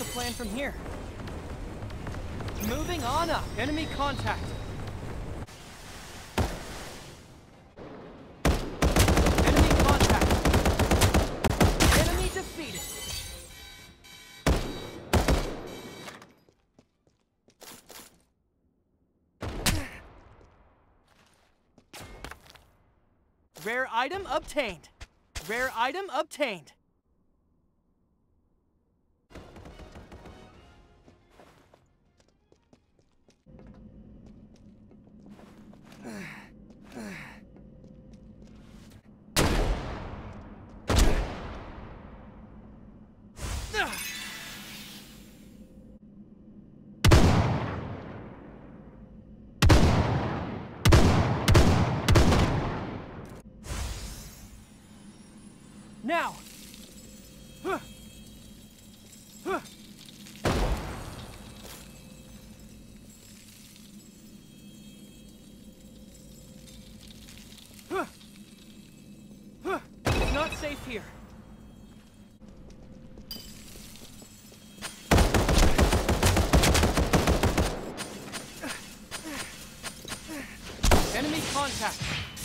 the plan from here? Moving on up. Enemy contact. Enemy contact. Enemy defeated. Rare item obtained. Rare item obtained. Now! It's not safe here. Enemy contact.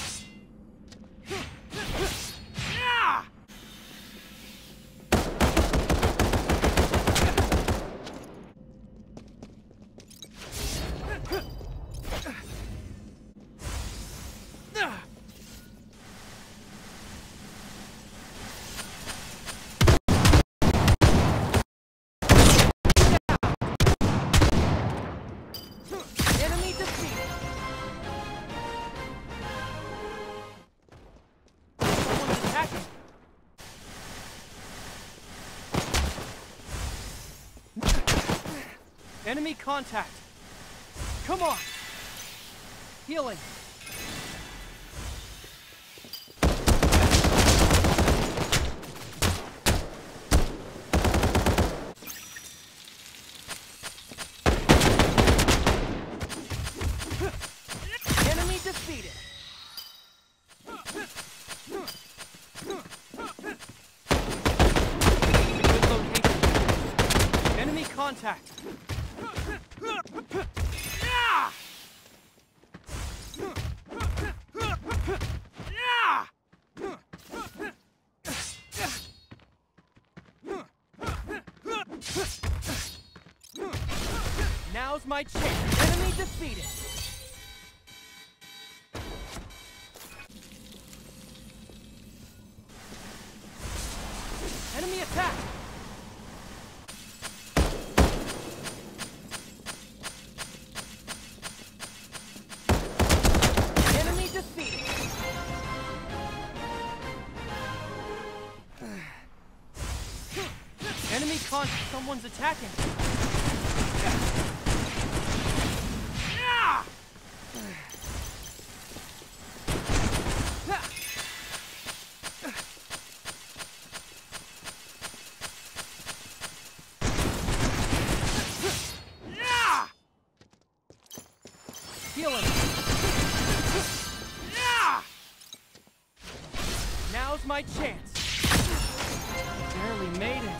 Enemy defeated. Someone's attacking. Enemy contact. Come on. Healing. Enemy defeated. Good location. Enemy contact. Now's my chance. Enemy defeated. Enemy attack. Enemy defeated. Enemy con. Someone's attacking. Healing. Now's my chance. Barely made it.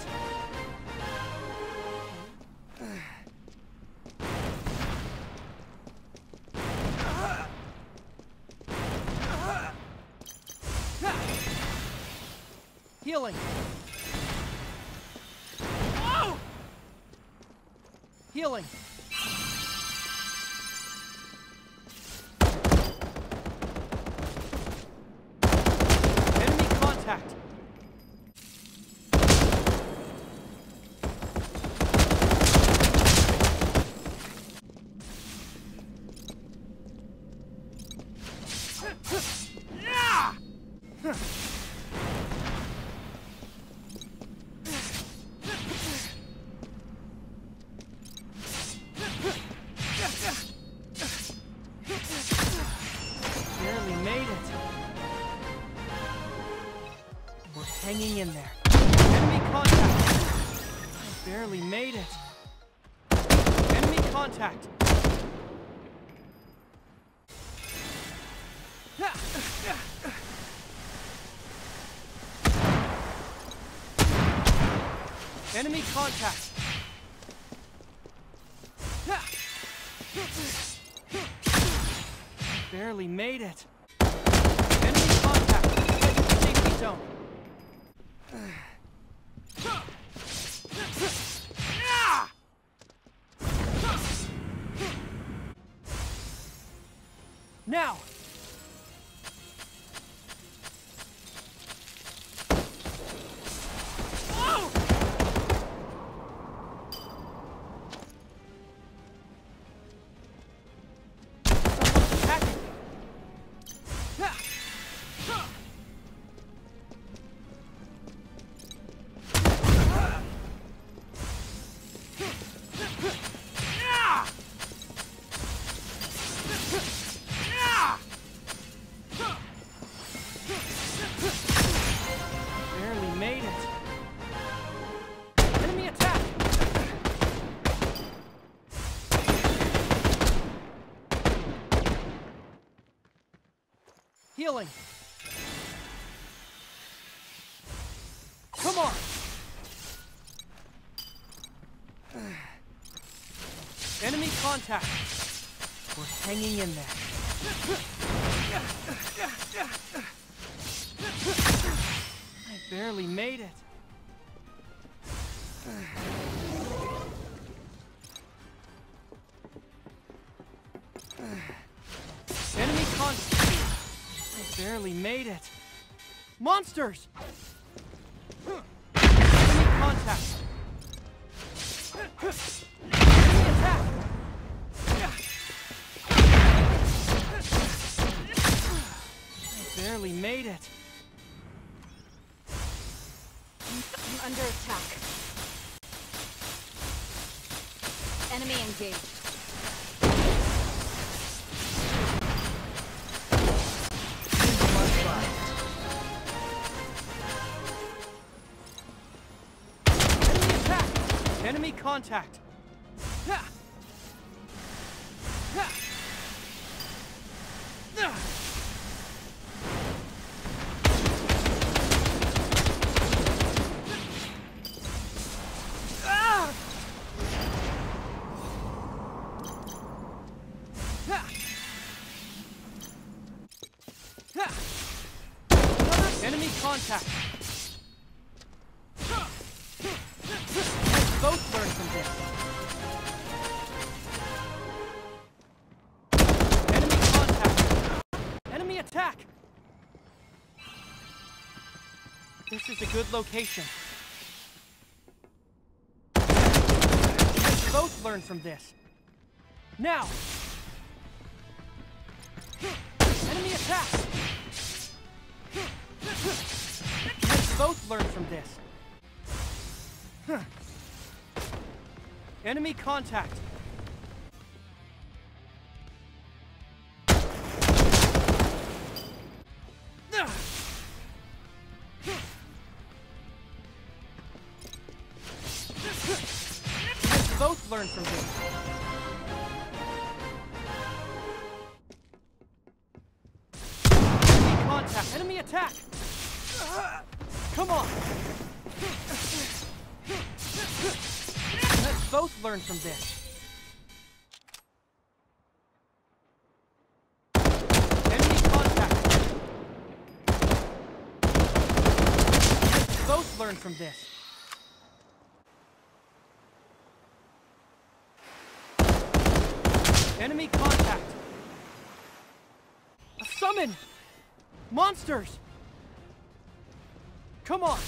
Healing. Healing. Enemy contact. Barely made it. We're hanging in there. Enemy contact. I barely made it. Enemy contact. Enemy contact. Barely made it. Enemy contact. Safety zone. Now. Oh! Someone's attacking. Barely made it. Enemy attack! Healing. Come on! Enemy contact. We're hanging in there. I barely made it. Enemy contact. I barely made it. Monsters! Enemy contact. Enemy attack. I barely made it. I'm under attack. Enemy engaged. Enemy attack. Enemy contact. Enemy contact. Let's both learn from this. Enemy contact. Enemy attack. This is a good location. Let's both learn from this. Now. Enemy attack. Let's both learn from this. Enemy contact. Let's both learn from this. Enemy contact. Enemy attack. Come on. Let's both learn from this. Enemy contact. Let's both learn from this. Enemy contact. A summon! Monsters! Come on!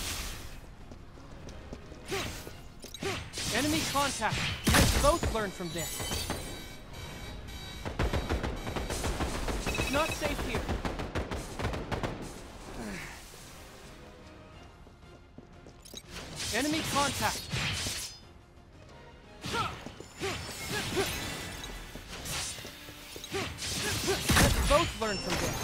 Enemy contact. Let's both learn from this. It's not safe here. Enemy contact. Let's both learn from this.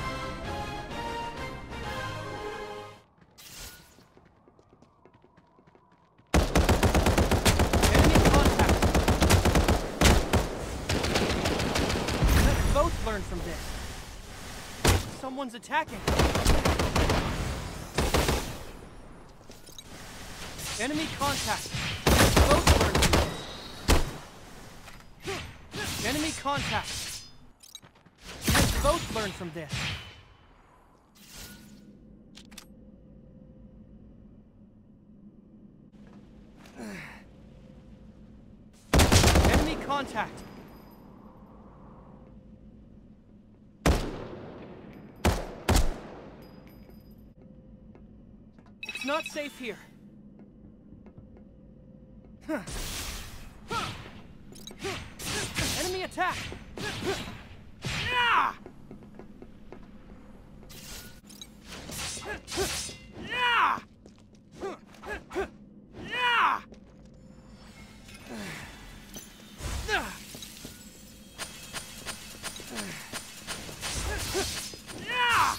Learn from this. Someone's attacking. Enemy contact. Both learn from this. Enemy Enemy contact. Let's both learn from this. Enemy contact. It's not safe here. Enemy attack! Yeah! Yeah! Yeah! Yeah!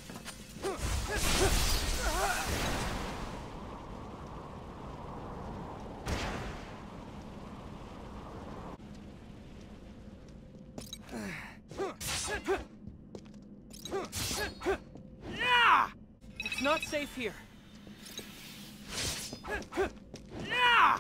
It's not safe here. Yeah!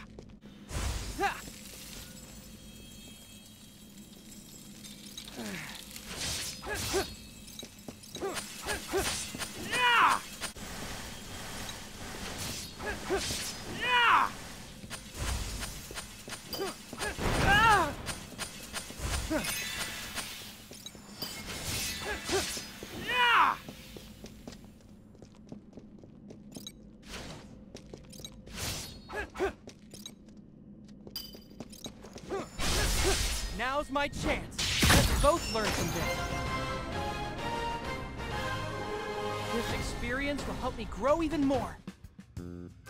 Now's my chance. Let's both learn from this. This experience will help me grow even more.